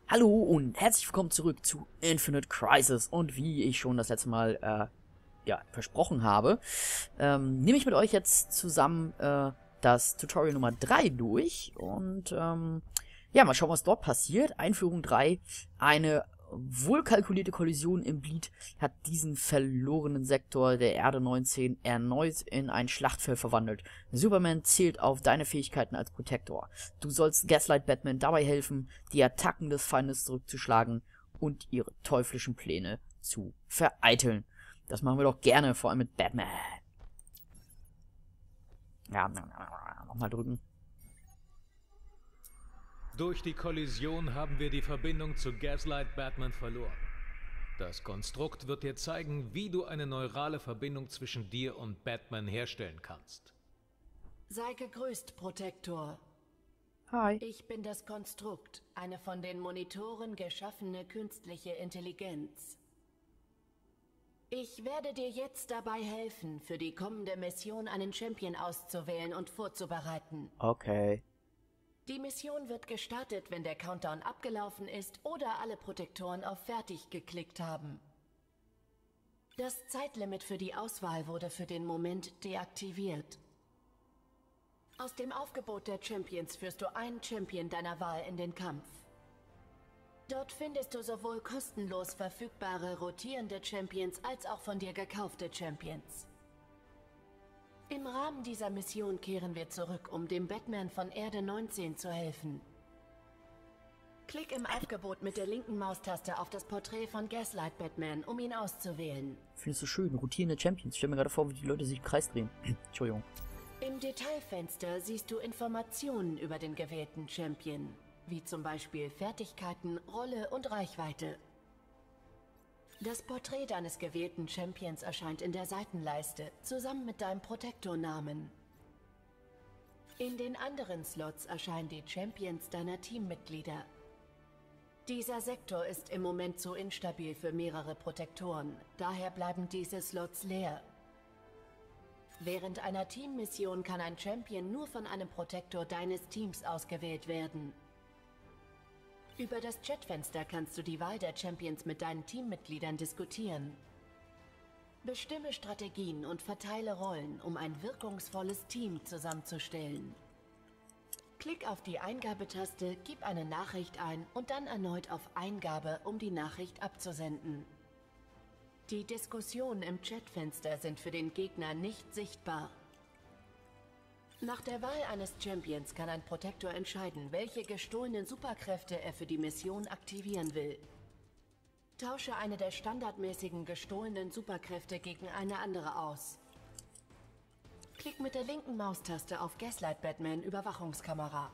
Hallo und herzlich willkommen zurück zu Infinite Crisis. Und wie ich schon das letzte Mal versprochen habe, nehme ich mit euch jetzt zusammen das Tutorial Nummer 3 durch. Und mal schauen, was dort passiert. Einführung 3. Eine wohlkalkulierte Kollision im Bleed hat diesen verlorenen Sektor der Erde 19 erneut in ein Schlachtfeld verwandelt. Superman zählt auf deine Fähigkeiten als Protektor. Du sollst Gaslight Batman dabei helfen, die Attacken des Feindes zurückzuschlagen und ihre teuflischen Pläne zu vereiteln. Das machen wir doch gerne, vor allem mit Batman. Ja, nochmal drücken. Durch die Kollision haben wir die Verbindung zu Gaslight Batman verloren. Das Konstrukt wird dir zeigen, wie du eine neurale Verbindung zwischen dir und Batman herstellen kannst. Sei gegrüßt, Protektor. Hi. Ich bin das Konstrukt, eine von den Monitoren geschaffene künstliche Intelligenz. Ich werde dir jetzt dabei helfen, für die kommende Mission einen Champion auszuwählen und vorzubereiten. Okay. Die Mission wird gestartet, wenn der Countdown abgelaufen ist oder alle Protektoren auf Fertig geklickt haben. Das Zeitlimit für die Auswahl wurde für den Moment deaktiviert. Aus dem Aufgebot der Champions führst du einen Champion deiner Wahl in den Kampf. Dort findest du sowohl kostenlos verfügbare rotierende Champions als auch von dir gekaufte Champions. Im Rahmen dieser Mission kehren wir zurück, um dem Batman von Erde 19 zu helfen. Klick im Aufgebot mit der linken Maustaste auf das Porträt von Gaslight Batman, um ihn auszuwählen. Findest du schön, rotierende Champions. Ich stell mir gerade vor, wie die Leute sich im Kreis drehen. Entschuldigung. Im Detailfenster siehst du Informationen über den gewählten Champion, wie zum Beispiel Fertigkeiten, Rolle und Reichweite. Das Porträt deines gewählten Champions erscheint in der Seitenleiste, zusammen mit deinem Protektornamen. In den anderen Slots erscheinen die Champions deiner Teammitglieder. Dieser Sektor ist im Moment zu instabil für mehrere Protektoren, daher bleiben diese Slots leer. Während einer Teammission kann ein Champion nur von einem Protektor deines Teams ausgewählt werden. Über das Chatfenster kannst du die Wahl der Champions mit deinen Teammitgliedern diskutieren. Bestimme Strategien und verteile Rollen, um ein wirkungsvolles Team zusammenzustellen. Klick auf die Eingabetaste, gib eine Nachricht ein und dann erneut auf Eingabe, um die Nachricht abzusenden. Die Diskussionen im Chatfenster sind für den Gegner nicht sichtbar. Nach der Wahl eines Champions kann ein Protektor entscheiden, welche gestohlenen Superkräfte er für die Mission aktivieren will. Tausche eine der standardmäßigen gestohlenen Superkräfte gegen eine andere aus. Klick mit der linken Maustaste auf Gaslight Batman Überwachungskamera.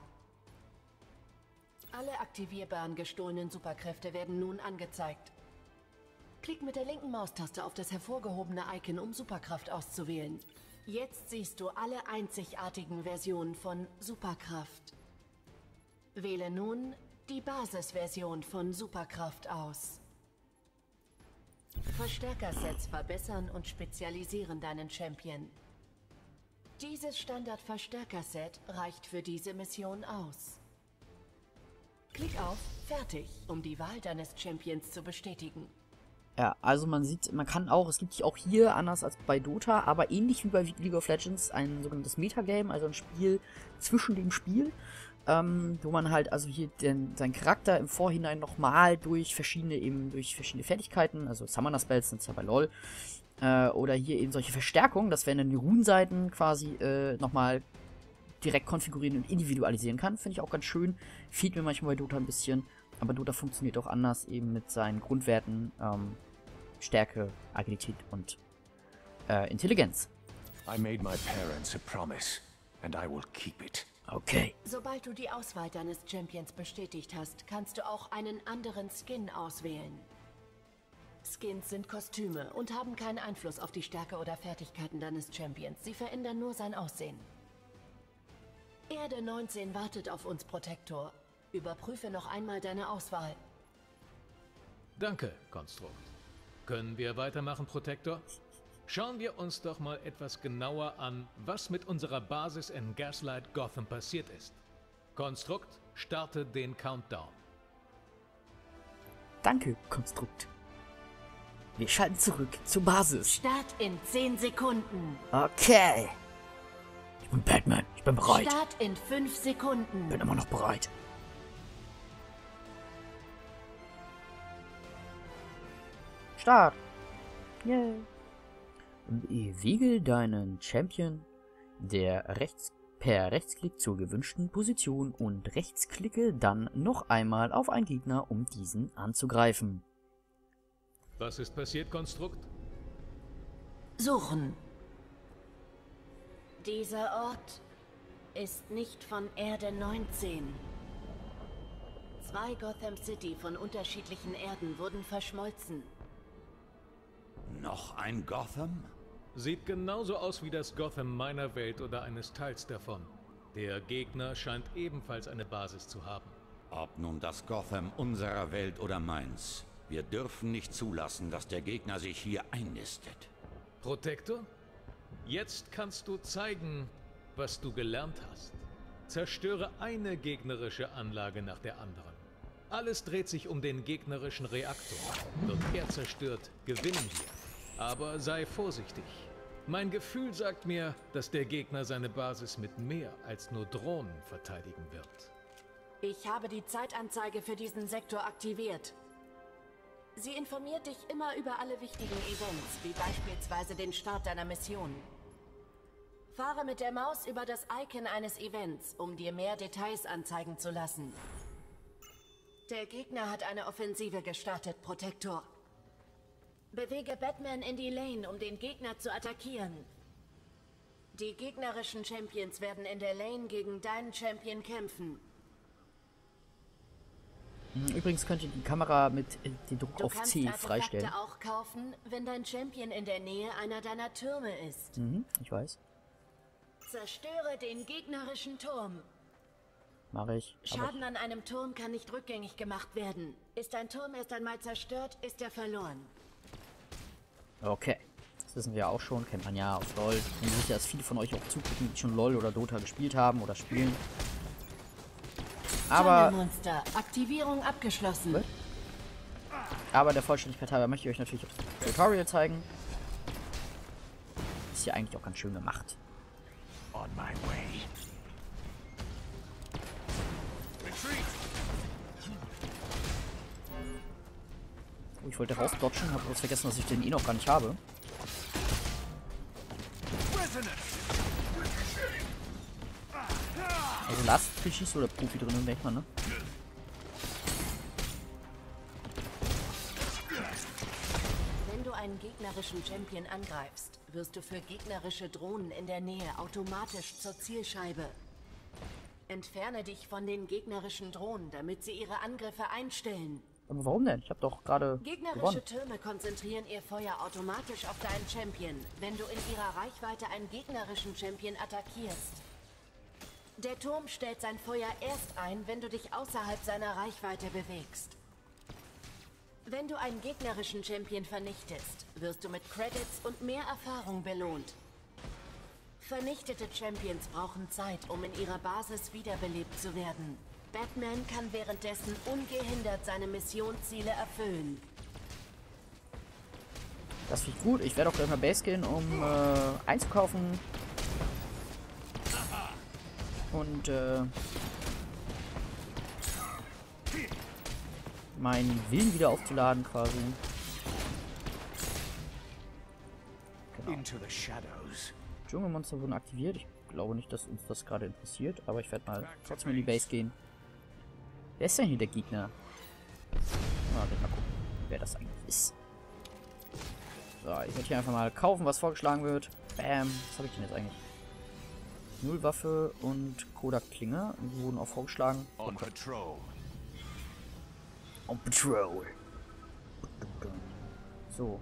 Alle aktivierbaren gestohlenen Superkräfte werden nun angezeigt. Klick mit der linken Maustaste auf das hervorgehobene Icon, um Superkraft auszuwählen. Jetzt siehst du alle einzigartigen Versionen von Superkraft. Wähle nun die Basisversion von Superkraft aus. Verstärkersets verbessern und spezialisieren deinen Champion. Dieses Standard-Verstärkerset reicht für diese Mission aus. Klick auf Fertig, um die Wahl deines Champions zu bestätigen. Ja, also man sieht, man kann auch, es gibt auch hier, anders als bei Dota, aber ähnlich wie bei League of Legends, ein sogenanntes Metagame, also ein Spiel zwischen dem Spiel, wo man halt also hier seinen Charakter im Vorhinein nochmal durch verschiedene Fertigkeiten, also Summoner Spells sind es ja bei LoL, oder hier eben solche Verstärkungen, das wären dann die Runenseiten quasi nochmal direkt konfigurieren und individualisieren kann. Finde ich auch ganz schön. Fehlt mir manchmal bei Dota ein bisschen, aber Dota funktioniert auch anders, eben mit seinen Grundwerten, Stärke, Agilität und Intelligenz. I made my parents a promise, and I will keep it. Okay. Sobald du die Auswahl deines Champions bestätigt hast, kannst du auch einen anderen Skin auswählen. Skins sind Kostüme und haben keinen Einfluss auf die Stärke oder Fertigkeiten deines Champions. Sie verändern nur sein Aussehen. Erde 19 wartet auf uns, Protektor. Überprüfe noch einmal deine Auswahl. Danke, Konstrukt. Können wir weitermachen, Protektor? Schauen wir uns doch mal etwas genauer an, was mit unserer Basis in Gaslight Gotham passiert ist. Konstrukt, starte den Countdown. Danke, Konstrukt. Wir schalten zurück zur Basis. Start in 10 Sekunden. Okay. Ich bin Batman. Ich bin bereit. Start in 5 Sekunden. Bin immer noch bereit. Start. Yay. Bewege deinen Champion per Rechtsklick zur gewünschten Position und rechtsklicke dann noch einmal auf einen Gegner, um diesen anzugreifen. Was ist passiert, Konstrukt? Suchen. Dieser Ort ist nicht von Erde 19. 2 Gotham City von unterschiedlichen Erden wurden verschmolzen. Noch ein Gotham? Sieht genauso aus wie das Gotham meiner Welt oder eines Teils davon. Der Gegner scheint ebenfalls eine Basis zu haben. Ob nun das Gotham unserer Welt oder meins. Wir dürfen nicht zulassen, dass der Gegner sich hier einnistet. Protektor? Jetzt kannst du zeigen, was du gelernt hast. Zerstöre eine gegnerische Anlage nach der anderen. Alles dreht sich um den gegnerischen Reaktor. Wird er zerstört, gewinnen wir. Aber sei vorsichtig. Mein Gefühl sagt mir, dass der Gegner seine Basis mit mehr als nur Drohnen verteidigen wird. Ich habe die Zeitanzeige für diesen Sektor aktiviert. Sie informiert dich immer über alle wichtigen Events, wie beispielsweise den Start deiner Mission. Fahre mit der Maus über das Icon eines Events, um dir mehr Details anzeigen zu lassen. Der Gegner hat eine Offensive gestartet, Protektor. Bewege Batman in die Lane, um den Gegner zu attackieren. Die gegnerischen Champions werden in der Lane gegen deinen Champion kämpfen. Übrigens könnt ihr die Kamera mit dem Druck auf C freistellen. Du kannst Artefakte auch kaufen, wenn dein Champion in der Nähe einer deiner Türme ist. Ich weiß. Zerstöre den gegnerischen Turm. Mache ich. Schaden an einem Turm kann nicht rückgängig gemacht werden. Ist ein Turm erst einmal zerstört, ist er verloren. Okay. Das wissen wir ja auch schon. Kennt man ja aus LoL. Ich bin sicher, dass viele von euch auch zugucken, die schon LoL oder Dota gespielt haben oder spielen. Aber... Monster. Aktivierung abgeschlossen. Aber der Vollständigkeit halber möchte ich euch natürlich auch das Tutorial zeigen. Ist ja eigentlich auch ganz schön gemacht. On my way. Oh, ich wollte rausdodgen, habe bloß vergessen, dass ich den noch gar nicht habe. Also Last ist so der Profi drin, denke ich mal, ne? Wenn du einen gegnerischen Champion angreifst, wirst du für gegnerische Drohnen in der Nähe automatisch zur Zielscheibe. Entferne dich von den gegnerischen Drohnen, damit sie ihre Angriffe einstellen. Aber warum denn? Ich habe doch gerade Gegnerische gewonnen. Türme konzentrieren ihr Feuer automatisch auf deinen Champion, wenn du in ihrer Reichweite einen gegnerischen Champion attackierst. Der Turm stellt sein Feuer erst ein, wenn du dich außerhalb seiner Reichweite bewegst. Wenn du einen gegnerischen Champion vernichtest, wirst du mit Credits und mehr Erfahrung belohnt. Vernichtete Champions brauchen Zeit, um in ihrer Basis wiederbelebt zu werden. Batman kann währenddessen ungehindert seine Missionsziele erfüllen. Das finde ich gut. Ich werde auch gleich mal Base gehen, um einzukaufen. Und meinen Willen wieder aufzuladen quasi. Genau. Into the shadows. Dschungelmonster wurden aktiviert. Ich glaube nicht, dass uns das gerade interessiert, aber ich werde mal trotzdem in die Base gehen. Wer ist denn hier der Gegner? Mal gucken, wer das eigentlich ist. So, ich werde hier einfach mal kaufen, was vorgeschlagen wird. Bam. Was habe ich denn jetzt eigentlich? Nullwaffe und Kodak-Klinge. Die wurden auch vorgeschlagen. On patrol. On Patrol. So.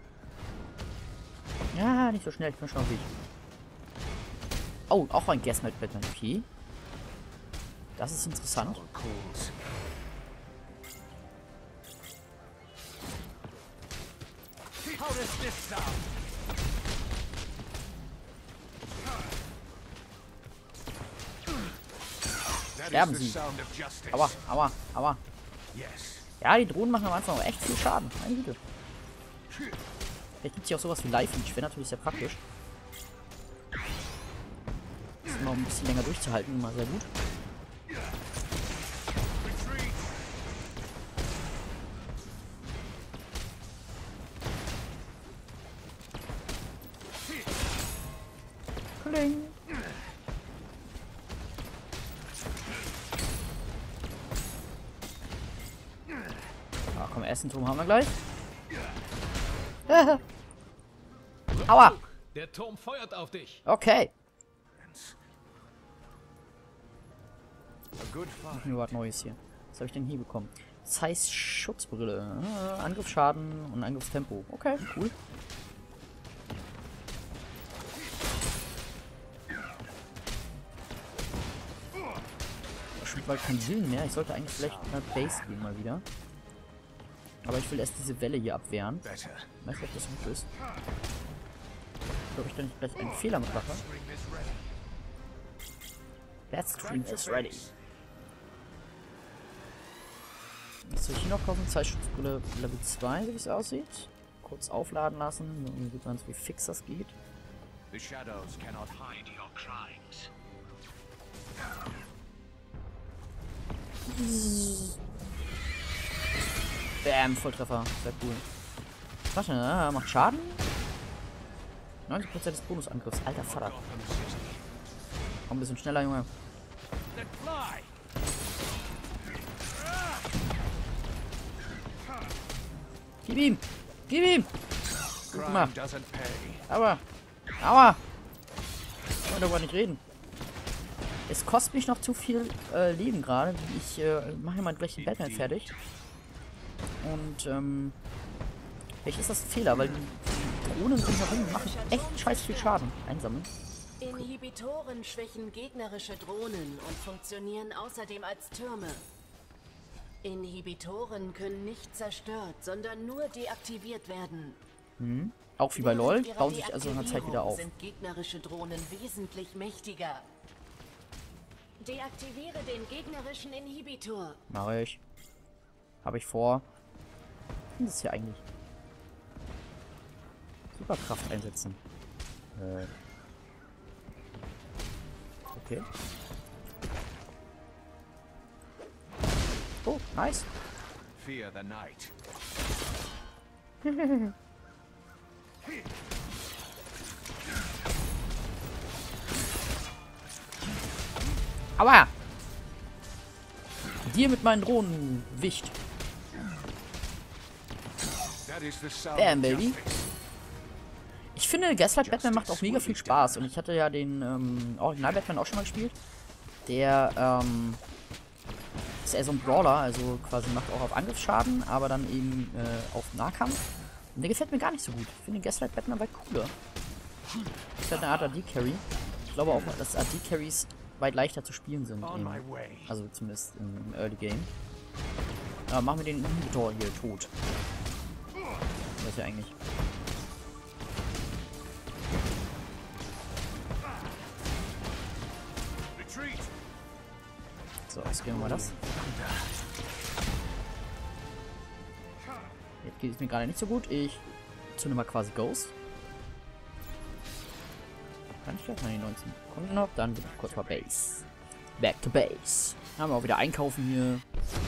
Ja, nicht so schnell. Ich bin schon auf Weg. Oh, auch ein Gaslight Batman. Okay. Das ist interessant. Calls. How does this sound? That Sterben is the Sie. sound of justice. Aua, aua, aua. Yes. Ja, die Drohnen machen am Anfang auch echt viel Schaden. Meine Güte. Vielleicht gibt es hier auch sowas wie Live-Leech. Wäre natürlich sehr praktisch. Das ist immer ein bisschen länger durchzuhalten. Immer sehr gut. Kling. Ah, komm, Essenturm haben wir gleich. Aua! Der Turm feuert auf dich. Okay. A good fight. Mir was Neues hier. Was habe ich denn hier bekommen? Das heißt Schutzbrille. Angriffsschaden und Angriffstempo. Okay, cool. Schon bald keinen Sinn mehr. Ich sollte eigentlich vielleicht in der Base gehen mal wieder. Aber ich will erst diese Welle hier abwehren. Better. Ich weiß nicht, ob das gut ist. Ich glaube, ich da nicht gleich einen Fehler mitmache. That stream is ready. Was soll ich hier noch kaufen? Zeitschutzbrille Level 2, so wie es aussieht. Kurz aufladen lassen. Irgendwie sieht man, wie fix das geht. The shadows cannot hide your crimes. Bam, Volltreffer. Sehr cool. Warte, macht Schaden? 90% des Bonusangriffs. Alter Vater. Komm ein bisschen schneller, Junge. Gib ihm! Gib ihm! Gut gemacht. Crime doesn't pay. Aua! Aua! Ich kann darüber nicht reden. Es kostet mich noch zu viel Leben gerade. Ich mache mal gleich den Batman fertig. Und vielleicht ist das ein Fehler, weil die Drohnen drumherum machen echt scheiß viel Schaden. Einsammeln. Inhibitoren schwächen gegnerische Drohnen und funktionieren außerdem als Türme. Inhibitoren können nicht zerstört, sondern nur deaktiviert werden. Auch wie bei LoL, Während ihrer bauen sich also nach einer Zeit wieder auf. sind gegnerische Drohnen wesentlich mächtiger. Deaktiviere den gegnerischen Inhibitor. Mache ich. Habe ich vor. Was ist hier eigentlich? Superkraft einsetzen. Okay. Oh, nice. Fear the night. Aua! Dir mit meinen Drohnen Wicht. That is the sound Bam, of baby. justice. Ich finde, Gaslight Batman macht auch mega viel Spaß. Und ich hatte ja den Original Batman auch schon mal gespielt. Der ist eher so ein Brawler, also quasi macht auch auf Angriffsschaden, aber dann eben auf Nahkampf. Und der gefällt mir gar nicht so gut. Ich finde Gaslight Batman weit cooler. Das ist halt eine Art AD-Carry. Ich glaube auch, dass AD-Carries weit leichter zu spielen sind. On my way. Also zumindest im Early Game. Machen wir den Inhibitor hier tot. Das ist ja eigentlich. Retreat. So, ausgehen wir mal das. Jetzt geht es mir gerade nicht so gut. Ich zünde mal quasi Ghost. Kann ich gleich mal die 19 Sekunden noch. Dann bin ich kurz mal Base. Back to Base. Haben wir auch wieder einkaufen hier.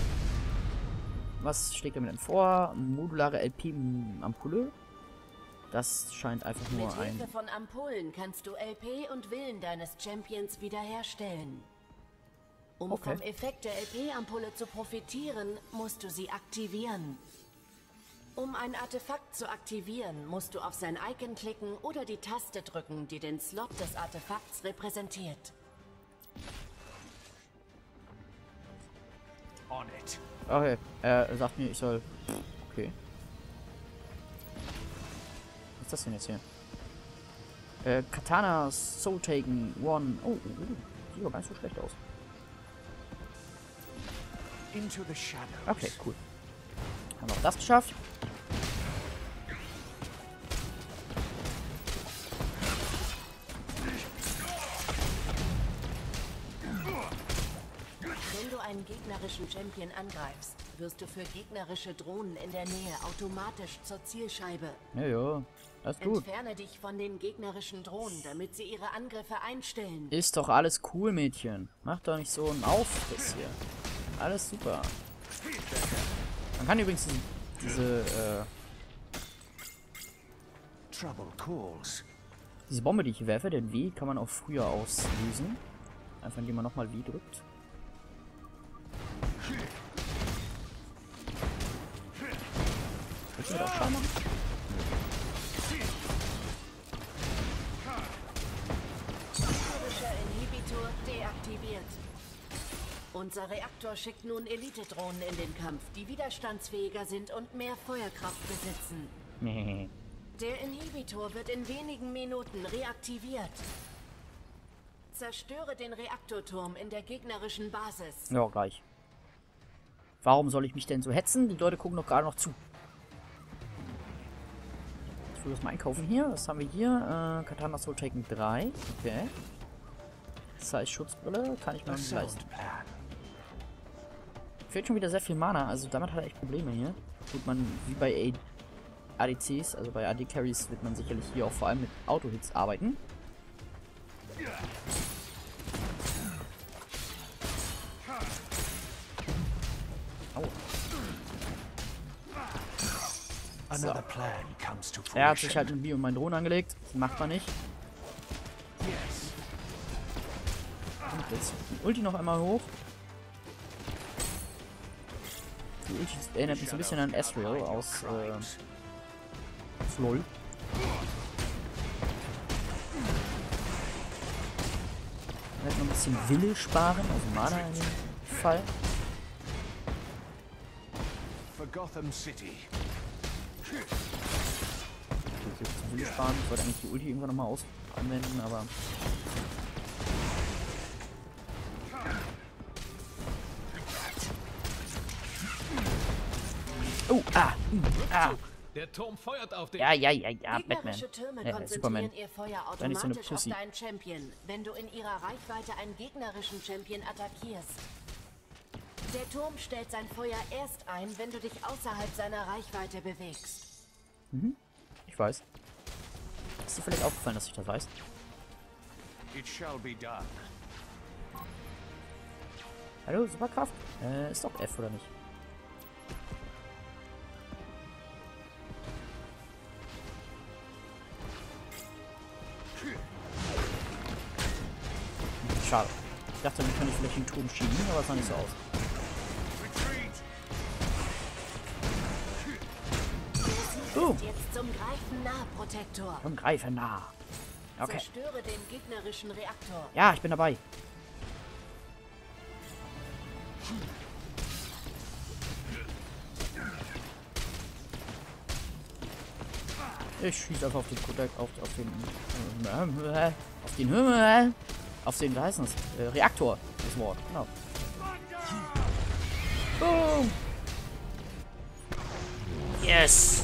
Was schlägt er mir denn vor? Modulare LP-Ampulle. Das scheint einfach nur Mit ein... Hilfe von Ampullen kannst du LP und Willen deines Champions wiederherstellen. Um Okay. vom Effekt der LP-Ampulle zu profitieren, musst du sie aktivieren. Um ein Artefakt zu aktivieren, musst du auf sein Icon klicken oder die Taste drücken, die den Slot des Artefakts repräsentiert. On it. Okay, er sagt mir, ich soll... Okay. Was ist das denn jetzt hier? Katana Soul Taken One. Oh, sieht aber gar nicht so schlecht aus. Into the shadows. Okay, cool. Haben wir auch das geschafft. Wenn du einen gegnerischen Champion angreifst, wirst du für gegnerische Drohnen in der Nähe automatisch zur Zielscheibe. Ja, alles gut. Entferne dich von den gegnerischen Drohnen, damit sie ihre Angriffe einstellen. Ist doch alles cool, Mädchen. Mach doch nicht so einen Aufriss hier. Alles super. Man kann übrigens diese Bombe, die ich werfe, den W, kann man auch früher auslösen. Einfach indem man nochmal W drückt. Willst du mir auch Schaden machen? Typischer Inhibitor deaktiviert. Unser Reaktor schickt nun Elite-Drohnen in den Kampf, die widerstandsfähiger sind und mehr Feuerkraft besitzen. Nee. Der Inhibitor wird in wenigen Minuten reaktiviert. Zerstöre den Reaktorturm in der gegnerischen Basis. Ja, gleich. Warum soll ich mich denn so hetzen? Die Leute gucken doch gerade noch zu. Ich will das mal einkaufen hier. Was haben wir hier? Katana Soul Taken 3. Okay. Das heißt Schutzbrille. Kann ich mir nicht leisten. Fehlt schon wieder sehr viel Mana. Also damit hat er echt Probleme hier. Gut, man, wie bei ADCs, also bei AD-Carries, wird man sicherlich hier auch vor allem mit Auto-Hits arbeiten. Oh. So. Er hat sich halt mit mir und meinen Drohnen angelegt. Das macht man nicht. Und jetzt die Ulti noch einmal hoch. Die Ulti erinnert mich so ein bisschen an Ezreal aus LOL. Man wird noch ein bisschen Wille sparen, also Mana in dem Fall. For Gotham City. Wille sparen. Ich wollte eigentlich die Ulti irgendwann nochmal anwenden, aber... Oh, Der Turm feuert auf den... Ja, Batman. Türme Superman. konzentrieren ihr Feuer Sei nicht so eine automatisch auf Pussy. deinen Champion, wenn du in ihrer Reichweite einen gegnerischen Champion attackierst. Der Turm stellt sein Feuer erst ein, wenn du dich außerhalb seiner Reichweite bewegst. Ich weiß. Ist dir vielleicht aufgefallen, dass ich das weiß? It shall be done. Hallo, Superkraft? Ist doch F, oder nicht? Schade. Ich dachte, dann kann ich vielleicht den Turm schieben, aber es sah nicht so aus. Jetzt zum Greifen nah, Protektor. Zum Greifen nah. Okay. Zerstöre den gegnerischen Reaktor. Ja, ich bin dabei. Ich schieße einfach auf den wie heißt das? Reaktor. Das Wort, genau. Boom. Yes.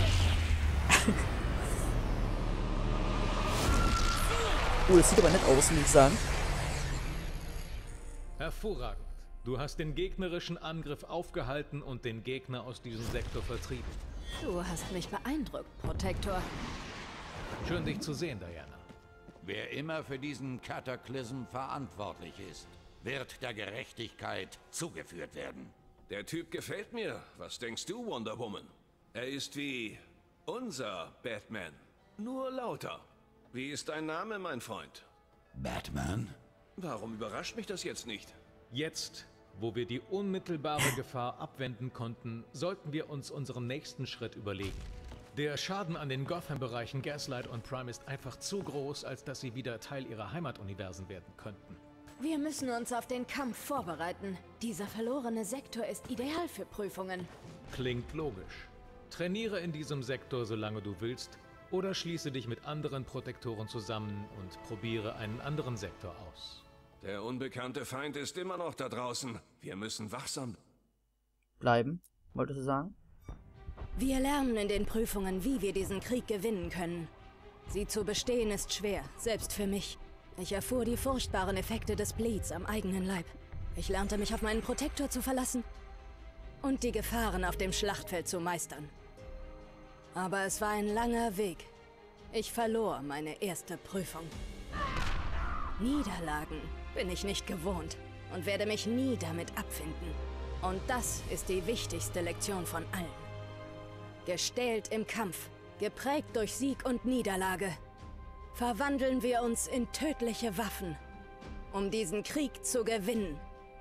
Oh, das sieht aber nett aus, muss ich sagen. Hervorragend. Du hast den gegnerischen Angriff aufgehalten und den Gegner aus diesem Sektor vertrieben. Du hast mich beeindruckt, Protektor. Schön, dich zu sehen, Diana. Wer immer für diesen Kataklysm verantwortlich ist, wird der Gerechtigkeit zugeführt werden. Der Typ gefällt mir. Was denkst du, Wonder Woman? Er ist wie unser Batman. Nur lauter. Wie ist dein Name, mein Freund? Batman? Warum überrascht mich das jetzt nicht? Jetzt, wo wir die unmittelbare Gefahr abwenden konnten, sollten wir uns unseren nächsten Schritt überlegen. Der Schaden an den Gotham-Bereichen Gaslight und Prime ist einfach zu groß, als dass sie wieder Teil ihrer Heimatuniversen werden könnten. Wir müssen uns auf den Kampf vorbereiten. Dieser verlorene Sektor ist ideal für Prüfungen. Klingt logisch. Trainiere in diesem Sektor, solange du willst, oder schließe dich mit anderen Protektoren zusammen und probiere einen anderen Sektor aus. Der unbekannte Feind ist immer noch da draußen. Wir müssen wachsam Bleiben, wolltest du sagen? Wir lernen in den Prüfungen, wie wir diesen Krieg gewinnen können. Sie zu bestehen ist schwer, selbst für mich. Ich erfuhr die furchtbaren Effekte des Bleeds am eigenen Leib. Ich lernte mich auf meinen Protektor zu verlassen und die Gefahren auf dem Schlachtfeld zu meistern. Aber es war ein langer Weg. Ich verlor meine erste Prüfung. Niederlagen bin ich nicht gewohnt und werde mich nie damit abfinden. Und das ist die wichtigste Lektion von allen. Gestählt im Kampf, geprägt durch Sieg und Niederlage, verwandeln wir uns in tödliche Waffen, um diesen Krieg zu gewinnen.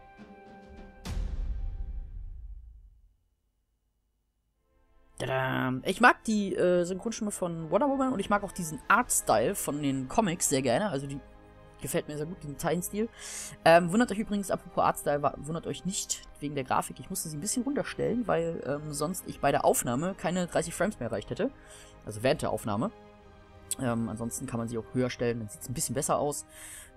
Tada. Ich mag die Synchronstimme von Wonder Woman und ich mag auch diesen Artstyle von den Comics sehr gerne. Also die gefällt mir sehr gut, diesen Zeichenstil. Wundert euch übrigens, apropos Artstyle, wundert euch nicht wegen der Grafik. Ich musste sie ein bisschen runterstellen, weil sonst ich bei der Aufnahme keine 30 Frames mehr erreicht hätte. Also während der Aufnahme. Ansonsten kann man sie auch höher stellen, dann sieht es ein bisschen besser aus.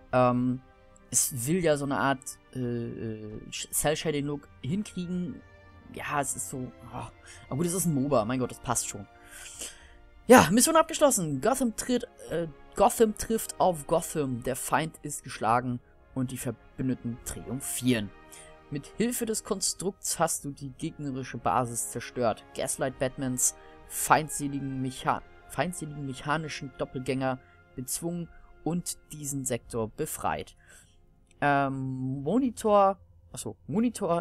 Es will ja so eine Art Cell-Shading-Look hinkriegen. Ja, es ist so... Oh. Aber gut, es ist ein MOBA. Mein Gott, das passt schon. Ja, Mission abgeschlossen. Gotham trifft auf Gotham. Der Feind ist geschlagen und die Verbündeten triumphieren. Mit Hilfe des Konstrukts hast du die gegnerische Basis zerstört. Gaslight Batmans feindseligen mechanischen Doppelgänger bezwungen und diesen Sektor befreit. Monitor... Achso, Monitor...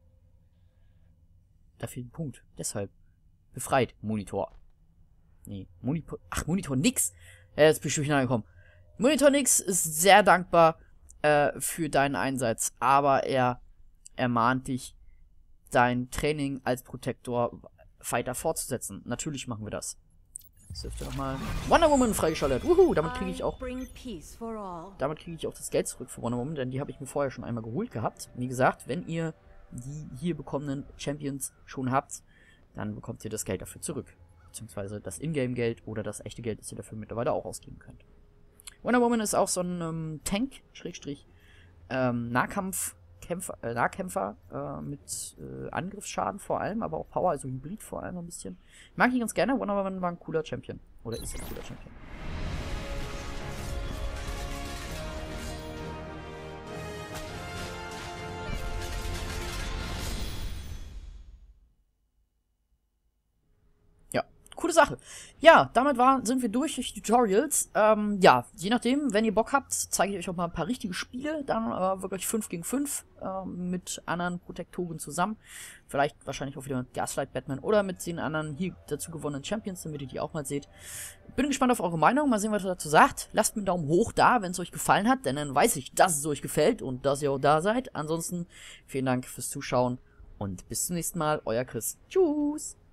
Da fehlt ein Punkt. Deshalb. Befreit. Monitor. Nee, Monitor nix. Jetzt bin ich durcheinander gekommen. Monitor nix ist sehr dankbar für deinen Einsatz, aber er ermahnt dich, dein Training als Protektor weiter fortzusetzen. Natürlich machen wir das. Das dürfte nochmal Wonder Woman freigeschaltet. Damit kriege ich auch das Geld zurück für Wonder Woman, denn die habe ich mir vorher schon einmal geholt gehabt. Wie gesagt, wenn ihr die hier bekommenen Champions schon habt, dann bekommt ihr das Geld dafür zurück. Beziehungsweise das Ingame-Geld oder das echte Geld, das ihr dafür mittlerweile auch ausgeben könnt. Wonder Woman ist auch so ein Tank, Nahkämpfer mit Angriffsschaden vor allem, aber auch Power, also Hybrid vor allem ein bisschen. Ich mag ihn ganz gerne, Wonder Woman war ein cooler Champion. Oder ist ein cooler Champion. Coole Sache. Ja, damit sind wir durch die Tutorials. Ja, je nachdem, wenn ihr Bock habt, zeige ich euch auch mal ein paar richtige Spiele. Dann wirklich 5 gegen 5 mit anderen Protektoren zusammen. Vielleicht wahrscheinlich auch wieder mit Gaslight Batman oder mit den anderen hier dazu gewonnenen Champions, damit ihr die auch mal seht. Bin gespannt auf eure Meinung. Mal sehen, was ihr dazu sagt. Lasst mir einen Daumen hoch da, wenn es euch gefallen hat, denn dann weiß ich, dass es euch gefällt und dass ihr auch da seid. Ansonsten vielen Dank fürs Zuschauen und bis zum nächsten Mal. Euer Chris. Tschüss.